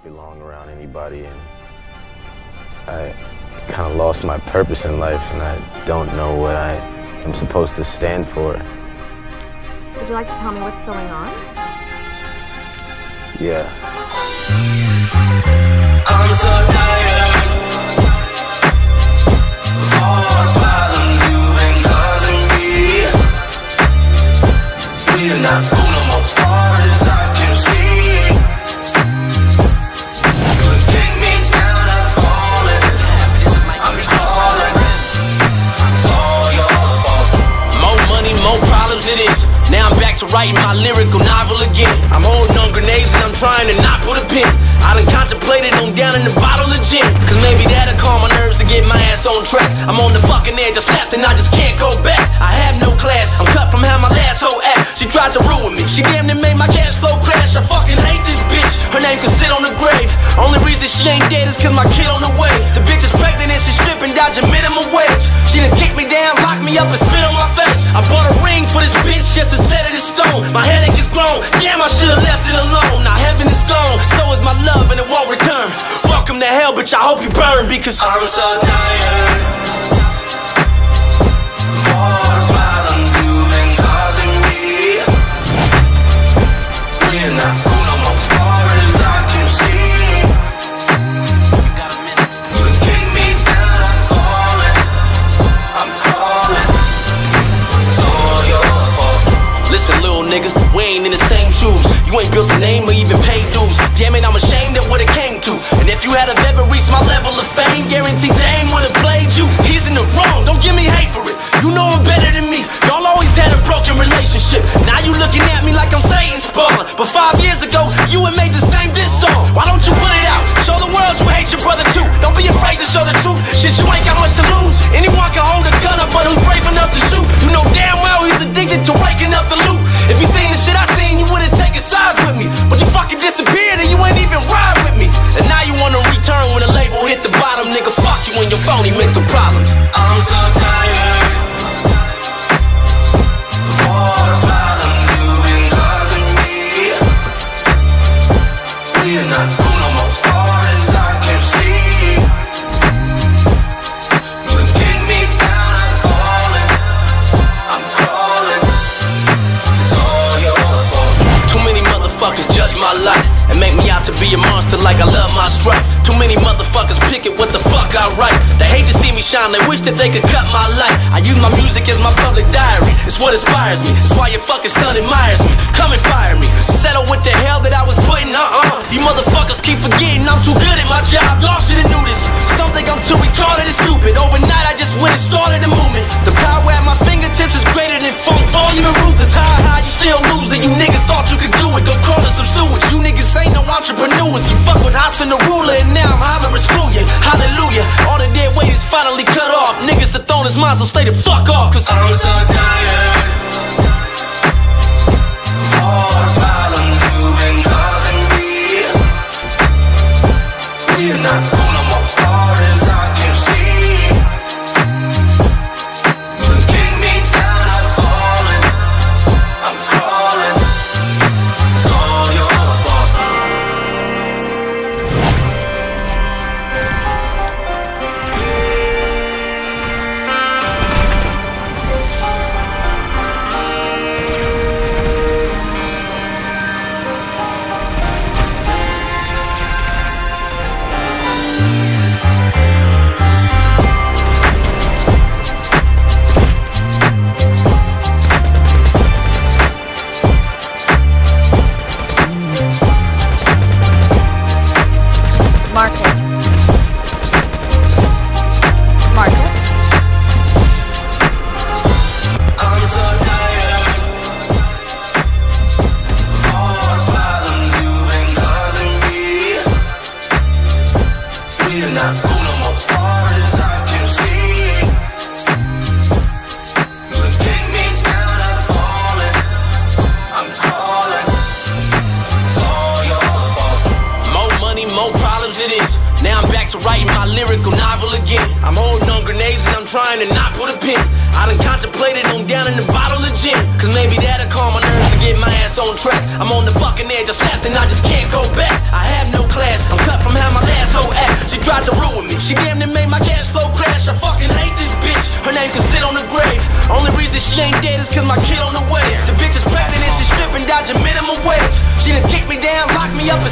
belong around anybody, and I kind of lost my purpose in life, and I don't know what I am supposed to stand for. Would you like to tell me what's going on? Yeah. I'm so tired of all the problems you've been causing me. We're not cool no more, as far as I can see. You would take me down, I'm falling. I'm falling. It's all your fault. More money, more problems it is. Now I'm back to writing my lyrical novel again. I'm holding on grenades and I'm trying to not put a pin. I done contemplated on down in the bottle of gin, cause maybe that'll calm my nerves and get my ass on track. I'm on the fucking edge, I snapped and I just can't go back. I have no class, I'm cut from how my last hoe act. She tried to ruin me, she damn near made my cash flow crash. I fucking hate this bitch, her name can sit on the grave. Only reason she ain't dead is cause my kid on the way. The bitch is pregnant and she's stripping, dodging minimum wage. She done kicked me down, locked me up and spit on my face. I bought a ring for this bitch just to set it in stone. My headache is grown, damn I should've left it alone. Now heaven is gone, so is my love and it won't return. Welcome to hell, bitch, I hope you burn, because I'm so tired of all the problems you've been causing me. We're not cool no more, as far as I can see. You would kick me down, I'm falling. I'm crawling. It's all your fault. listen, little nigga, we ain't in the same shoes. You ain't built a name or even paid dues. Damn it, I'm ashamed of what it came to. And if you had have ever reached my level of fame, guaranteed they ain't would've played you. He's in the wrong, don't give me hate for it. You know I'm better than me. Y'all always had a broken relationship. Now you looking at me like I'm Satan's spawn. But 5 years ago, you had made the same diss song. Why don't you put it out? Show the world you hate your brother too. Don't be afraid to show the truth. Shit, you ain't got much to lose. Anyone can hold a gun up, but who's brave enough to shoot? You know damn well he's addicted to raking up the loot. If you seen the shit I seen, you would've taken sides with me. But you fucking disappeared and you ain't even ride with me. And now you wanna return when the label hit the bottom. Nigga, fuck you and your phony mental problems. I'm so tired of all the problems you've been causing me. We're not cool no more, as far as I can see. You would kick me down, I'm falling. I'm crawling. It's all your fault. Too many motherfuckers judge my life and make me out to be a monster like I love my strife. Too many motherfuckers pick it what the fuck I write. They hate to see me shine, they wish that they could cut my life. I use my music as my public diary, it's what inspires me. It's why your fucking son admires me. Come and fire me, settle with the hell that I was putting, You motherfuckers keep forgetting I'm too good at my job. Y'all should've knew this. Some think I'm too retarded and stupid. Overnight I just went and started a movement. The power at my fingertips is greater than funk, volume and ruthless. High, you still losing. You niggas thought you could do it, go crawl to some sewage. You niggas ain't no entrepreneurs. You fuck with Hots and the ruler, and now I'm hollering screw you. Hallelujah, all the dead weight is finally cut off. Niggas the throne is mine, so stay the fuck off. Cause I'm so tired of all the problems you've been causing me. We're not cool no more, as far as I can see. You would kick me down, I'm falling. I'm crawling. It's all your fault. Marcus. Marcus? I'm so tired of all the problems you've been causing me. We're not cool no more, as far as I can see. You would kick me down, I'm falling. I'm crawling. It's all your fault. more money, more problems it is. Now I'm back to writing my lyrical novel again. I'm holding on grenades and I'm trying to not put a pin. I done contemplated on down in the bottle of gin, cause maybe that'll calm my nerves and get my ass on track. I'm on the fucking edge, I snapped and I just can't go back. I have no class, I'm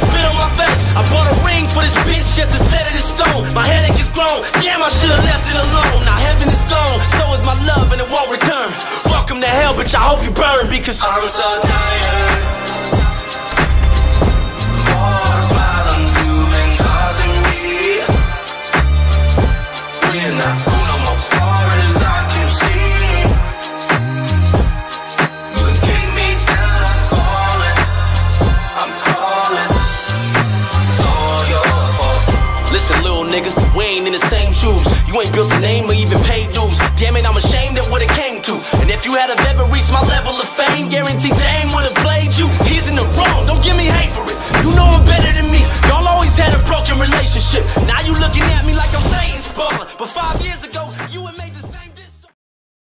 spit on my face. I bought a ring for this bitch just to set it in stone. My headache is grown, damn I should've left it alone. Now heaven is gone, so is my love and it won't return. Welcome to hell, bitch, I hope you burn because I'm so tired. For the problems you've been causing me. We're not cool no more, far as I can see. You can kick me down, I'm falling. I'm calling. It's all your fault. listen, little nigga, we ain't in the same shoes. You ain't built a name or even paid dues. Damn it, I'm ashamed of what it came to. And if you had have ever reached my level of fame, guaranteed Dame would've played you. He's in the wrong, don't give me hate for it. You know I'm better than me. Y'all always had a broken relationship. Now you looking at me like I'm saying spawn. But 5 years ago, you had made this